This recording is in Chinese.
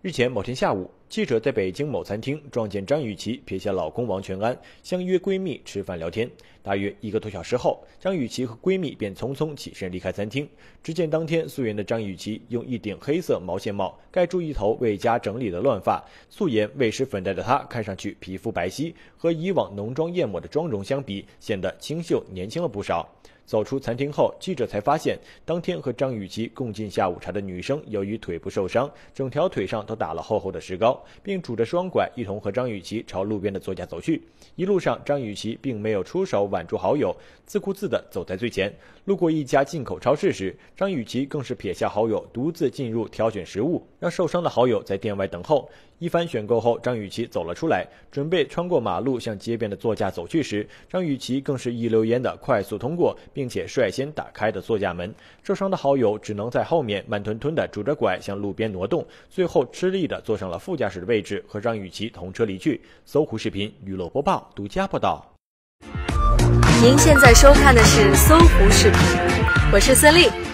日前某天下午，记者在北京某餐厅撞见张雨绮撇下老公王全安，相约闺蜜吃饭聊天。大约1个多小时后，张雨绮和闺蜜便匆匆起身离开餐厅。只见当天素颜的张雨绮用一顶黑色毛线帽盖住一头未加整理的乱发，素颜未施粉黛的她看上去皮肤白皙，和以往浓妆艳抹的妆容相比，显得清秀年轻了不少。走出餐厅后，记者才发现，当天和张雨绮共进下午茶的女生，由于腿部受伤，整条腿上都打了厚厚的石膏，并拄着双拐一同和张雨绮朝路边的座驾走去。一路上，张雨绮并没有出手挽住好友，自顾自地走在最前。路过一家进口超市时，张雨绮更是撇下好友，独自进入挑选食物，让受伤的好友在店外等候。一番选购后，张雨绮走了出来，准备穿过马路向街边的座驾走去时，张雨绮更是一溜烟的快速通过，并且率先打开的座驾门。受伤的好友只能在后面慢吞吞的拄着拐向路边挪动，最后吃力的坐上了副驾驶的位置，和张雨绮同车离去。搜狐视频娱乐播报独家报道。 您现在收看的是搜狐视频，我是孙俪。